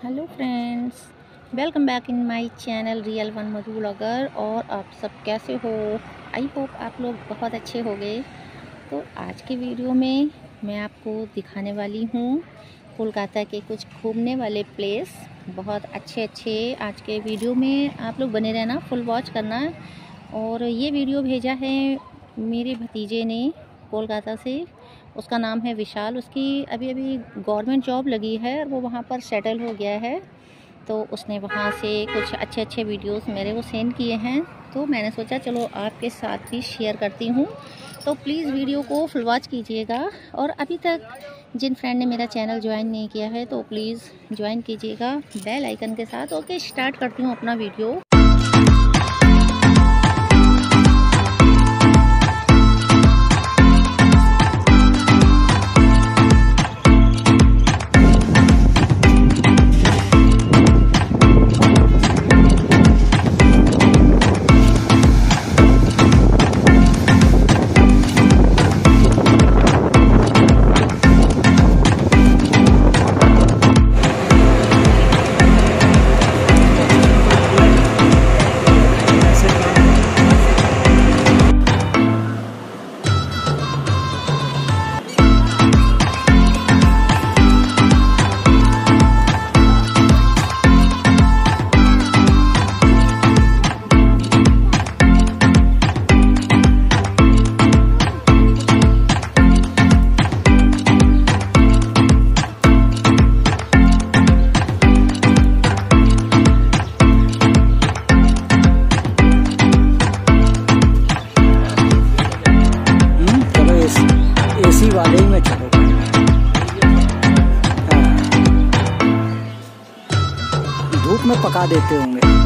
Hello friends, welcome back in my channel real one Madhu blogger. और आप सब कैसे हो? आई होप आप लोग बहुत अच्छे होंगे। तो आज के वीडियो में मैं आपको दिखाने वाली हूँ कोलकाता के कुछ घूमने वाले प्लेस। बहुत अच्छे आज के वीडियो में आप लोग बने रहना, फुल वॉच करना। और ये वीडियो भेजा है मेरे भतीजे ने कोलकाता से। उसका नाम है विशाल। उसकी अभी गवर्नमेंट जॉब लगी है और वो वहाँ पर सेटल हो गया है। तो उसने वहाँ से कुछ अच्छे वीडियोस मेरे को सेंड किए हैं, तो मैंने सोचा चलो आपके साथ भी शेयर करती हूँ। तो प्लीज़ वीडियो को फुल वॉच कीजिएगा। और अभी तक जिन फ्रेंड ने मेरा चैनल ज्वाइन नहीं किया है तो प्लीज़ ज्वाइन कीजिएगा बेल आइकन के साथ। ओके, स्टार्ट करती हूँ अपना वीडियो। एसी वाले ही में चलो। हाँ। धूप में पका देते होंगे।